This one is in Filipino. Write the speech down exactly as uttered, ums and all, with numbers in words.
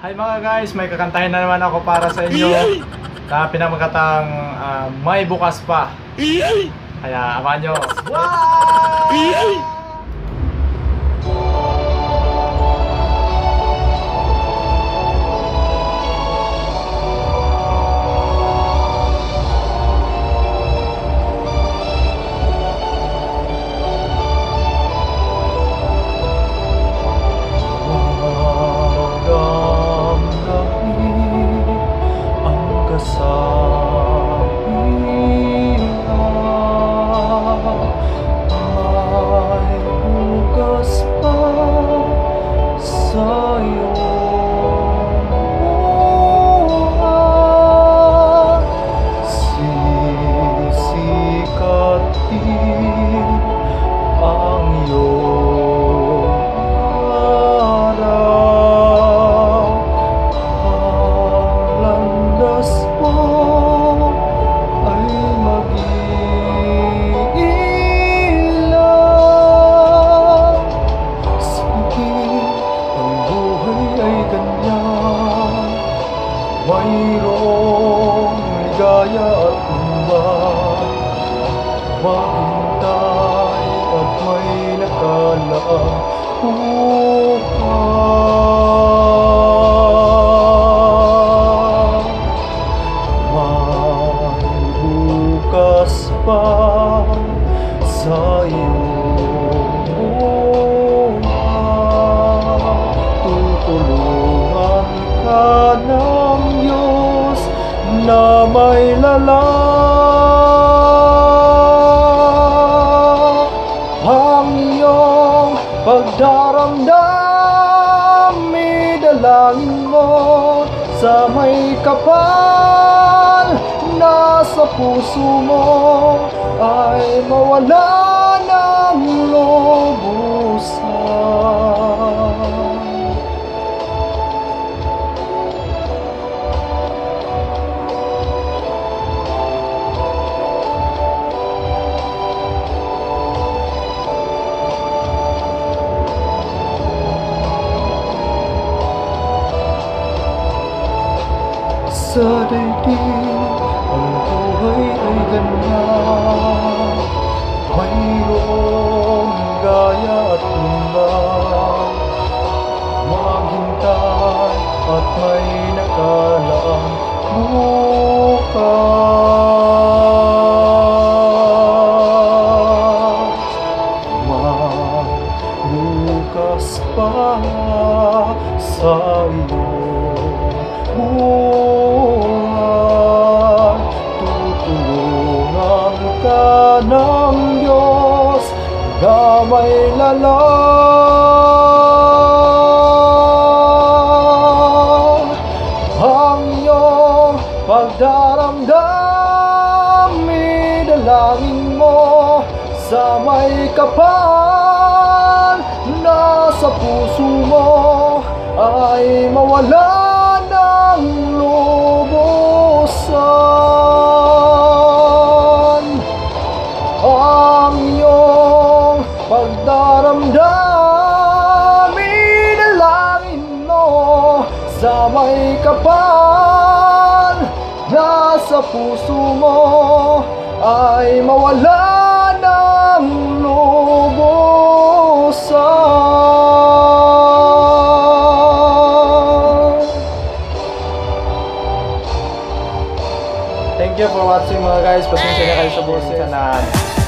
Hi mga guys, may kakantahin na naman ako para sa inyo na pinamagatang uh, may bukas pa. Kaya amahan nyo. Wow! Mayroong ligaya at lumbay, maghintay at may nakalaan bukas. May bukas pa sa iyong buhay, tutulungan ka ng Diyos na may lalang. Ang iyong pagdaramdam, idalangin mo sa may kapal na sa puso mo ay mawala ng lubusan. Sa daigdig, ang buhay ay ganyan, mayroong gaya at lumbay, maghintay at may nakalaang bukas. May bukas pa sa iyong buhay, tutulungan ka ng Diyos na may lalang. Ang iyong pagdaramdam, idalangin mo sa may kapal na sa puso mo ay mawala ng lubusan. Ang iyong pagdaramdam, idalangin mo sa may kapal na sa puso mo ay mawala ng lubusan. Thank you for watching mga guys. Pasensya na kayo sa boses na